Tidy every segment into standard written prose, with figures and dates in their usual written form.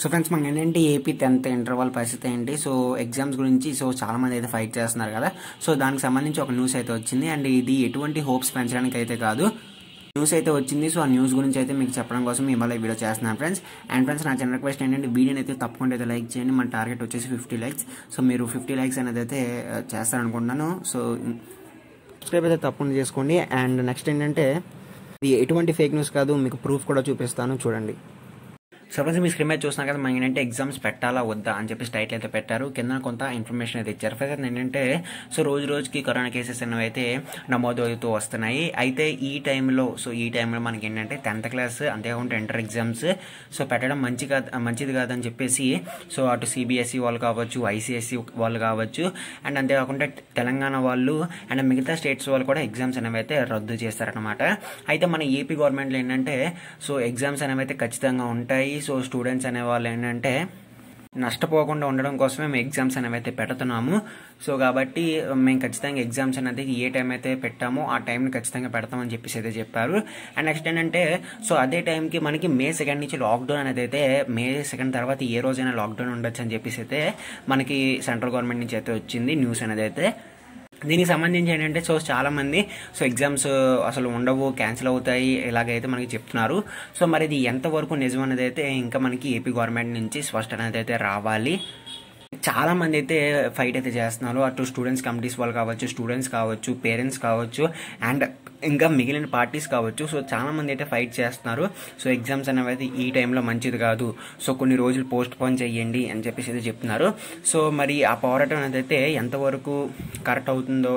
So friends మనకి ఏంటంటే AP 10th inter వాళ్ళ పరిస్థితి ఏంటి, సో ఎగ్జామ్స్ గురించి సో చాలా మంది అయితే ఫైట్ చేస్తున్నారు కదా. సో దానికి సంబంధించి ఒక న్యూస్ అయితే వచ్చింది. అండ్ ఇది ఎటువంటి హోప్స్ పెంచడానికి అయితే కాదు, న్యూస్ అయితే వచ్చింది. సో ఆ న్యూస్ గురించి అయితే మీకు చెప్పడం కోసం ఇవాళ వీడియో చేస్తున్నాను ఫ్రెండ్స్. అండ్ ఫ్రెండ్స్, నా చిన్న రిక్వెస్ట్ ఏంటంటే వీడియోని అయితే తప్పకుండా అయితే లైక్ చేయండి. మన టార్గెట్ వచ్చేసి 50 లైక్స్. సో మీరు 50 లైక్స్ అనేది అయితే చేస్తారనుకుంటున్నాను. సో సబ్స్క్రైబ్ అయితే తప్పకుండా చేసుకోండి. అండ్ నెక్స్ట్ ఏంటంటే ఇది ఎటువంటి ఫేక్ న్యూస్ కాదు, మీకు ప్రూఫ్ కూడా చూపిస్తాను చూడండి. సపోజ్ మీ స్క్రీన్ మీద చూస్తున్నా కదా, మనకి ఏంటంటే ఎగ్జామ్స్ పెట్టాలా వద్దా అని చెప్పి టైటిల్ అయితే పెట్టారు. కింద కొంత ఇన్ఫర్మేషన్ అయితే ఇచ్చారు. ఫస్ట్ ఏంటంటే సో రోజుకి కరోనా కేసెస్ అనేవి అయితే నమోదు అవుతూ వస్తున్నాయి. అయితే ఈ టైంలో మనకి ఏంటంటే 10th క్లాస్ అంతేకాకుండా ఇంటర్ ఎగ్జామ్స్ సో పెట్టడం మంచిది కాదని చెప్పేసి సో అటు సిబిఎస్ఈ వాళ్ళు కావచ్చు, ఐసిఎస్ఈ వాళ్ళు కావచ్చు, అండ్ అంతేకాకుండా తెలంగాణ వాళ్ళు అండ్ మిగతా స్టేట్స్ వాళ్ళు కూడా ఎగ్జామ్స్ అనేవి అయితే రద్దు చేస్తారనమాట. అయితే మన ఏపీ గవర్నమెంట్లో ఏంటంటే సో ఎగ్జామ్స్ అనేవి అయితే ఖచ్చితంగా ఉంటాయి. సో స్టూడెంట్స్ అనేవాళ్ళు ఏంటంటే నష్టపోకుండా ఉండడం కోసమే మేము ఎగ్జామ్స్ అనేవి అయితే పెడుతున్నాము. సో కాబట్టి మేము ఖచ్చితంగా ఎగ్జామ్స్ అనేది ఏ టైం అయితే పెట్టామో ఆ టైంని ఖచ్చితంగా పెడతామని చెప్పేసి అయితే చెప్పారు. అండ్ నెక్స్ట్ ఏంటంటే సో అదే టైంకి మనకి May 2 నుంచి లాక్డౌన్ అనేది అయితే May 2 తర్వాత ఏ రోజైనా లాక్డౌన్ ఉండొచ్చు అని చెప్పేసి అయితే మనకి సెంట్రల్ గవర్నమెంట్ నుంచి అయితే వచ్చింది న్యూస్ అనేది అయితే. దీనికి సంబంధించి ఏంటంటే సో చాలా మంది సో ఎగ్జామ్స్ అసలు ఉండవు, క్యాన్సిల్ అవుతాయి ఇలాగైతే మనకి చెప్తున్నారు. సో మరి ఇది ఎంతవరకు నిజం అనేది అయితే ఇంకా మనకి ఏపీ గవర్నమెంట్ నుంచి స్పష్టత అనేది అయితే రావాలి. చాలా మంది అయితే ఫైట్ అయితే చేస్తున్నారు. అటు స్టూడెంట్స్ కమిటీస్ వాళ్ళు కావచ్చు, స్టూడెంట్స్ కావచ్చు, పేరెంట్స్ కావచ్చు, అండ్ ఇంకా మిగిలిన పార్టీస్ కావచ్చు. సో చాలా మంది అయితే ఫైట్ చేస్తున్నారు. సో ఎగ్జామ్స్ అనేవి అయితే ఈ టైంలో మంచిది కాదు, సో కొన్ని రోజులు పోస్ట్ పోన్ చేయండి అని చెప్పేసి అయితే చెప్తున్నారు. సో మరి ఆ పోరాటం అనేది అయితే ఎంతవరకు కరెక్ట్ అవుతుందో,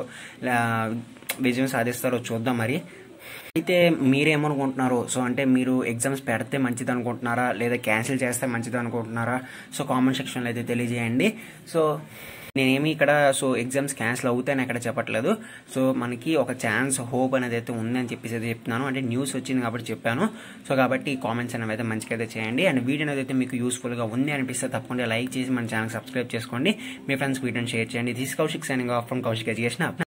విజయం సాధిస్తారో చూద్దాం మరి. అయితే మీరేమనుకుంటున్నారు? సో అంటే మీరు ఎగ్జామ్స్ పెడితే మంచిది అనుకుంటున్నారా, లేదా క్యాన్సిల్ చేస్తే మంచిది అనుకుంటున్నారా? సో కామెంట్ సెక్షన్లో అయితే తెలియజేయండి. సో నేనేమి ఇక్కడ సో ఎగ్జామ్స్ క్యాన్సిల్ అవుతాయని ఎక్కడ చెప్పట్లేదు. సో మనకి ఒక ఛాన్స్, హోప్ అనేది అయితే ఉంది అని చెప్పేసి అయితే చెప్తున్నాను. అంటే న్యూస్ వచ్చింది కాబట్టి చెప్పాను. సో కాబట్టి కామెంట్స్ అనేవి అయితే మంచిగా అయితే చేయండి. అండ్ వీడియో అనేది అయితే మీకు యూస్ఫుల్గా ఉంది అనిపిస్తే తప్పకుండా లైక్ చేసి మన ఛానల్ సబ్స్క్రైబ్ చేసుకోండి. మీ ఫ్రెండ్స్ వీడియోని షేర్ చేయండి. This Kaushik signing off from Kaushik education.